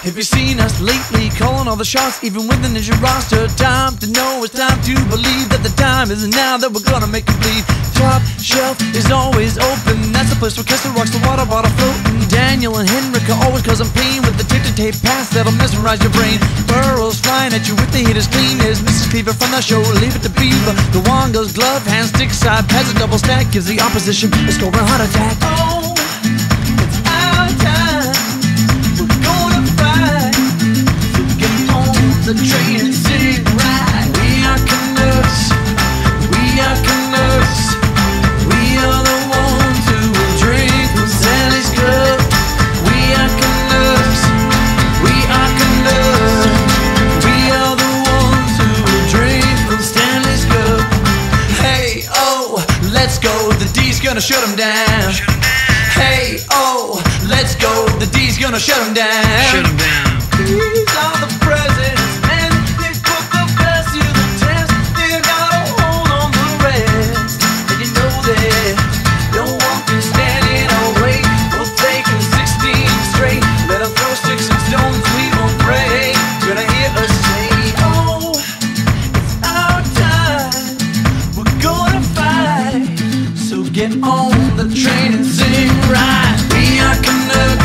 Have you seen us lately, calling all the shots, even with the ninja roster? Time to know, it's time to believe that the time is now, that we're gonna make it bleed. Top shelf is always open, that's the place where Kessler rocks the water bottle floating. Daniel and Henrik are always causing pain with the tape-to-tape pass that'll mesmerize your brain. Burrows flying at you with the haters clean. There's Mrs. Cleaver from the show, Leave It to Beaver. The Wongo's glove, hand stick side, pads a double stack, gives the opposition a scoring heart attack. Oh, it's our time, we're gonna fight. So get on the train and sing right. We are Canucks, we are Canucks, we are the ones who will drink from Sally's cup. We are Canucks, we are Canucks, we are the ones who will drink from Stanley's cup. Hey, oh, let's go, the D's gonna shut them down. Hey, oh, let's go, the D's gonna shut them down. Shut them down. These are the presidents, and they put the best to the test. They got a hold on the rest, and you know that no one can stand in our way. We'll take them 16 straight, let them throw sticks and stones, we won't pray. You're gonna hear us say, oh, it's our time, we're gonna fight. So get on the train and sing right. We are Canucks,